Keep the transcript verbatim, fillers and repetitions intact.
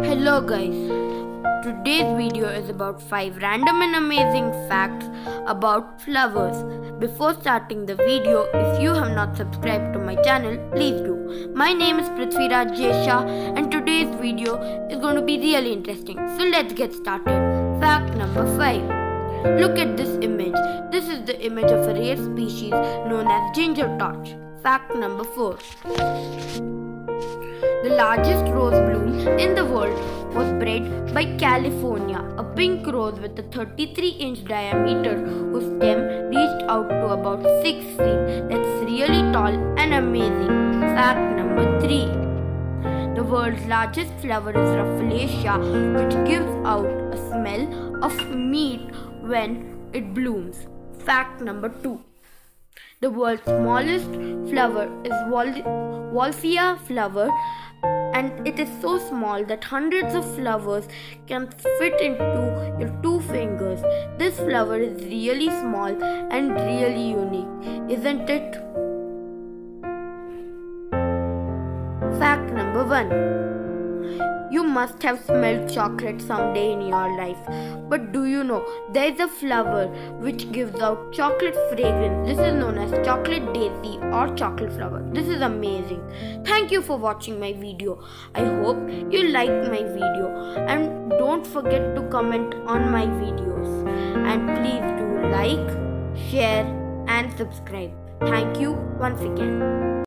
Hello guys, today's video is about five random and amazing facts about flowers. Before starting the video, if you have not subscribed to my channel, please do. My name is Prithviraj Jesha and today's video is going to be really interesting. So let's get started. Fact number five. Look at this image. This is the image of a rare species known as ginger torch. Fact number four. The largest rose bloom in the world was bred by California, a pink rose with a thirty-three inch diameter whose stem reached out to about six feet. That's really tall and amazing. Fact number three. The world's largest flower is Rafflesia, which gives out a smell of meat when it blooms. Fact number two. The world's smallest flower is Wol- Wolfia flower, and it is so small that hundreds of flowers can fit into your two fingers. This flower is really small and really unique, isn't it? Fact number one. You must have smelled chocolate someday in your life. But do you know, there is a flower which gives out chocolate fragrance. This is known as chocolate daisy or chocolate flower. This is amazing. Thank you for watching my video. I hope you liked my video. And don't forget to comment on my videos. And please do like, share and subscribe. Thank you once again.